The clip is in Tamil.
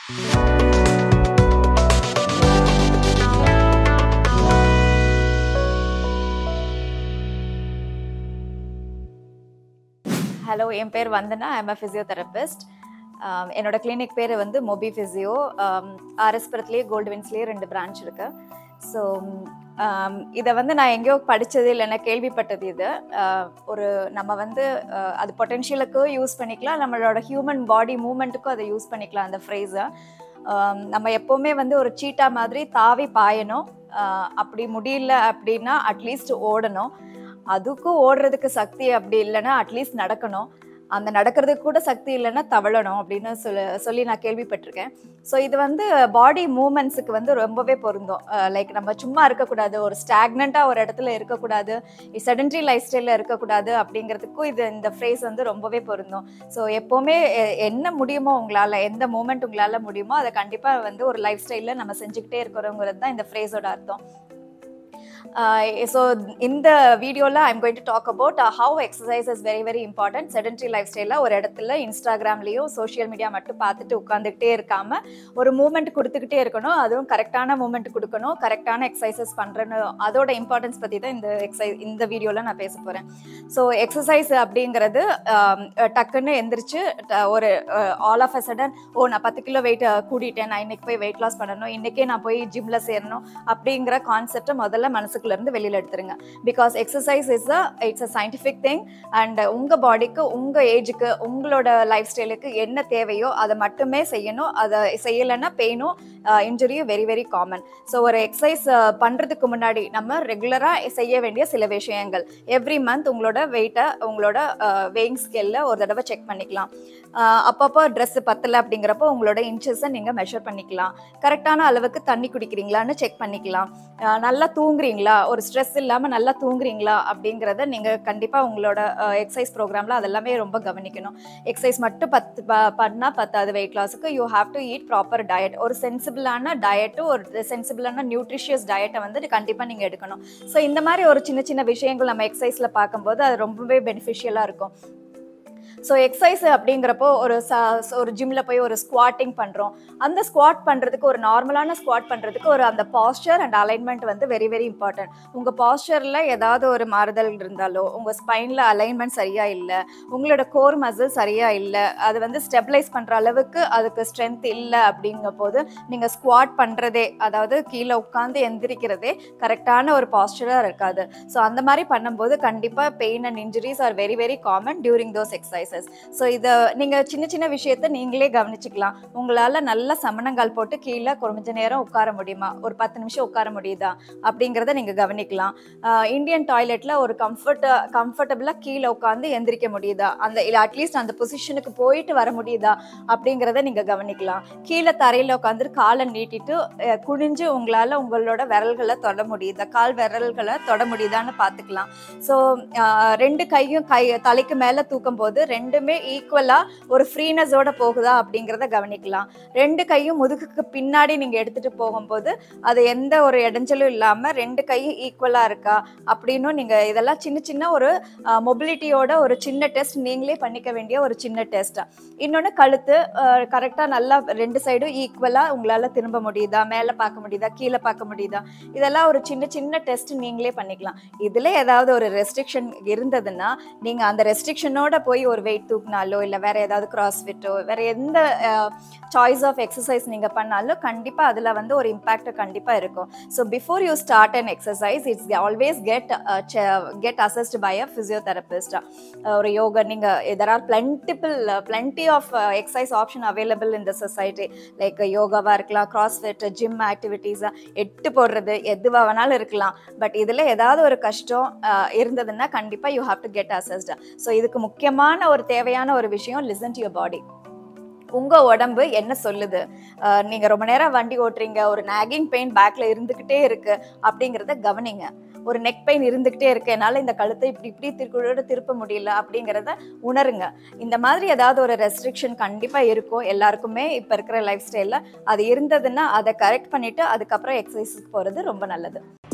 Hello, என் பேர் வந்தனா. I am a physiotherapist. என்னோட கிளினிக் பேர் வந்து mobiphysio. RS.puramலயே Goldwinsலயே 2 பிரான்ச் இருக்கு. ஸோ இதை வந்து நான் எங்கேயோ படித்தது இல்லைன்னா கேள்விப்பட்டது. இது நம்ம வந்து அது பொட்டென்ஷியலுக்கு யூஸ் பண்ணிக்கலாம், நம்மளோட ஹியூமன் பாடி மூமெண்ட்டுக்கும் அதை யூஸ் பண்ணிக்கலாம். அந்த ஃப்ரேஸை நம்ம எப்போவுமே வந்து ஒரு சீட்டா மாதிரி தாவி பாயணும். அப்படி முடியல அப்படின்னா அட்லீஸ்ட் ஓடணும். அதுக்கும் ஓடுறதுக்கு சக்தி அப்படி இல்லைன்னா அட்லீஸ்ட் நடக்கணும். அந்த நடக்கிறதுக்கு கூட சக்தி இல்லைன்னா தவழணும் அப்படின்னு சொல்லி நான் கேள்விப்பட்டிருக்கேன். ஸோ இது வந்து பாடி மூமெண்ட்ஸுக்கு வந்து ரொம்பவே பொருந்தும். லைக் நம்ம சும்மா இருக்கக்கூடாது, ஒரு ஸ்டாக்னண்ட்டாக ஒரு இடத்துல இருக்கக்கூடாது, செடன்ட்ரி லைஃப் ஸ்டைலில் இருக்கக்கூடாது அப்படிங்கிறதுக்கும் இந்த ஃப்ரேஸ் வந்து ரொம்பவே பொருந்தும். ஸோ எப்போவுமே என்ன முடியுமோ உங்களால், எந்த மூமெண்ட் உங்களால் முடியுமோ அதை கண்டிப்பாக வந்து ஒரு லைஃப் ஸ்டைலில் நம்ம செஞ்சுக்கிட்டே இருக்கிறோங்கிறது தான் இந்த ஃப்ரேஸோட அர்த்தம். So in the video la I'm going to talk about how exercise is very very important. Sedentary lifestyle la ஒரு இடத்துல இன்ஸ்டாகிராம்லயோ சோஷியல் மீடியா மட்டும் பார்த்துட்டு உட்காந்துக்கிட்டே இருக்காம ஒரு மூமெண்ட் கொடுத்துக்கிட்டே இருக்கணும். அதுவும் கரெக்டான மூமெண்ட் கொடுக்கணும், கரெக்டான எக்ஸசைசஸ் பண்றேன்னு அதோட இம்பார்ட்டன்ஸ் பற்றி தான் இந்த வீடியோவில் நான் பேச போகிறேன். ஸோ எக்ஸசைஸ் அப்படிங்கிறது டக்குன்னு எந்திரிச்சு ஒரு ஆல் ஆஃப் அ சடன் நான் 10 கிலோ வெயிட் கூட்டிட்டேன், நான் இன்னைக்கு போய் வெயிட் லாஸ் பண்ணணும், இன்னைக்கே நான் போய் ஜிம்ல சேரணும் அப்படிங்கிற கான்செப்டை முதல்ல மனசுக்குள்ள இருந்து வெளியில எடுத்துருங்க. Because exercise it's a scientific thing. And உங்க பாடிக்கு, உங்க ஏஜுக்கு, உங்களோட லைஃப் ஸ்டைலுக்கு என்ன தேவையோ அதை மட்டுமே செய்யணும். அதை செய்யலைன்னா பெயினும் இன்ஜுரியும் வெரி வெரி காமன். ஸோ ஒரு எக்ஸசைஸ் பண்றதுக்கு முன்னாடி நம்ம ரெகுலரா செய்ய வேண்டிய சில விஷயங்கள். எவ்ரி மந்த் உங்களோட வெயிட்டை உங்களோட வெயிங் ஸ்கேல்ல ஒரு தடவை செக் பண்ணிக்கலாம். அப்பப்போ ட்ரெஸ் பத்தலை அப்படிங்கிறப்போ உங்களோட இன்ச்சஸை நீங்க மெஷர் பண்ணிக்கலாம். கரெக்டான அளவுக்கு தண்ணி குடிக்கிறீங்களான்னு செக் பண்ணிக்கலாம். நல்லா தூங்குறீங்களா, ஒரு ஸ்ட்ரெஸ் இல்லாமல் நல்லா தூங்குறீங்களா அப்படிங்கிறத நீங்கள் கண்டிப்பாக உங்களோட எக்ஸசைஸ் ப்ரோக்ராமில் அதெல்லாமே ரொம்ப கவனிக்கணும். எக்ஸசைஸ் மட்டும் பண்ணால் பத்தாது வெயிட் லாஸுக்கு. You have to eat proper diet. ஒரு சென்சிபிளான டயட்டும் ஒரு சென்சிபிளான நியூட்ரிஷியஸ் டயட்டை வந்து கண்டிப்பாக நீங்கள் எடுக்கணும். ஸோ இந்த மாதிரி ஒரு சின்ன சின்ன விஷயங்கள் நம்ம எக்ஸசைஸில் பார்க்கும்போது அது ரொம்பவே பெனிஃபிஷியலாக இருக்கும். ஸோ எக்ஸசைஸ் அப்படிங்கிறப்போ ஒரு ஜிம்ல போய் ஒரு ஸ்குவாட்டிங் பண்ணுறோம். அந்த ஸ்குவாட் பண்ணுறதுக்கு, ஒரு நார்மலான ஸ்குவாட் பண்ணுறதுக்கு ஒரு அந்த பாஸ்டர் அண்ட் அலைன்மெண்ட் வந்து வெரி வெரி இம்பார்ட்டன்ட். உங்கள் பாஸ்டரில் ஏதாவது ஒரு மாறுதல் இருந்தாலோ, உங்கள் ஸ்பைனில் அலைன்மெண்ட் சரியாக இல்லை, உங்களோட கோர் மசில் சரியாக இல்லை, அது வந்து ஸ்டெபிளைஸ் பண்ணுற அளவுக்கு அதுக்கு ஸ்ட்ரென்த் இல்லை அப்படிங்கும் போது நீங்கள் ஸ்குவாட் பண்ணுறதே, அதாவது கீழே உட்காந்து எந்திரிக்கிறதே கரெக்டான ஒரு பாஸ்டராக இருக்காது. ஸோ அந்த மாதிரி பண்ணும்போது கண்டிப்பாக pain and injuries are very very common during those exercises. So இதை நீங்கள் சின்ன சின்ன விஷயத்த நீங்களே கவனிச்சுக்கலாம். உங்களால் நல்ல சமணங்கால் போட்டு கீழே கொஞ்ச நேரம் உட்கார முடியுமா, ஒரு 10 நிமிஷம் உட்கார முடியுதா அப்படிங்கிறத நீங்கள் கவனிக்கலாம். இந்தியன் டாய்லெட்டில் ஒரு கம்ஃபர்டபுளாக கீழே உட்காந்து எந்திரிக்க முடியுதா, இல்லை அட்லீஸ்ட் அந்த பொசிஷனுக்கு போயிட்டு வர முடியுதா அப்படிங்கிறத நீங்கள் கவனிக்கலாம். கீழே தரையில் உட்காந்து காலை நீட்டிட்டு குனிஞ்சு உங்களால் உங்களோட விரல்களை தொட முடியுதா, கால் விரல்களை தொட முடியுதான்னு பார்த்துக்கலாம். ஸோ 2 கையும் தலைக்கு மேலே தூக்கும் போது ரெண்டுமே ஈக்குவலா ஒரு ஃப்ரீனஸோட போகுதா அப்படிங்கிறத கவனிக்கலாம். 2 கையும் முதுகுக்கு பின்னாடி நீங்க எடுத்துட்டு போகும்போது அது எந்த ஒரு இடைஞ்சலும் இல்லாம 2 கையும் ஈக்குவலா இருக்கா அப்படின்னு நீங்க இதெல்லாம் சின்ன சின்ன ஒரு மொபிலிட்டியோட ஒரு சின்ன டெஸ்ட் நீங்களே பண்ணிக்க வேண்டிய ஒரு சின்ன டெஸ்ட். இன்னொன்று கழுத்து கரெக்டா நல்லா 2 சைடும் ஈக்குவலா உங்களால திரும்ப முடியுதா, மேலே பார்க்க முடியுதா, கீழே பார்க்க முடியுதா, இதெல்லாம் ஒரு சின்ன சின்ன டெஸ்ட் நீங்களே பண்ணிக்கலாம். இதுல ஏதாவது ஒரு ரெஸ்ட்ரிக்ஷன் இருந்ததுன்னா நீங்க அந்த ரெஸ்ட்ரிக்ஷனோட போய் ஒரு வெயிட் தூக்கினாலோ இல்லை வேற ஏதாவது கிராஸ்ஃபிட்டோ வேற எந்த சாய்ஸ் ஆஃப் எக்ஸசைஸ் நீங்கள் பண்ணாலும் கண்டிப்பாக அதில் வந்து ஒரு இம்பேக்ட் கண்டிப்பாக இருக்கும். So before you start an exercise it's always get assessed by a physiotherapist. ஒரு யோகா நீங்கள் there are plenty of exercise option available in the society. Like யோகாவாக இருக்கலாம், கிராஸ்ஃபிட், ஜிம் ஆக்டிவிட்டீஸ், எட்டு போடுறது, எதுவாக வேணாலும் இருக்கலாம். பட் இதில் ஏதாவது ஒரு கஷ்டம் இருந்ததுன்னா கண்டிப்பாக you have to get assessed. So இதுக்கு முக்கியமான ஒரு தேவையான ஒரு விஷயம், லிசன் டு யுவர் பாடி. உங்க உடம்பு என்ன சொல்லுது. நீங்க ரொம்ப நேரம் வண்டி ஓட்டுறீங்க, ஒரு நாகிங் பெயின் பேக்ல இருந்துகிட்டே இருக்கு அப்படிங்கிறத கவனிங்க. ஒரு நெக் பெயின் இருந்துகிட்டே இருக்கு, என்னால இந்த கழுத்தை இப்படி திருப்ப முடியல அப்படிங்கிறத உணருங்க. இந்த மாதிரி ஏதாவது ஒரு ரெஸ்ட்ரிக்ஷன் கண்டிப்பா இருக்கும் எல்லாருக்குமே இப்ப இருக்கிற லைஃப் ஸ்டைல்ல. அது இருந்ததுன்னா அதை கரெக்ட் பண்ணிட்டு அதுக்கப்புறம் எக்ஸசைஸ்க்கு போறது ரொம்ப நல்லது.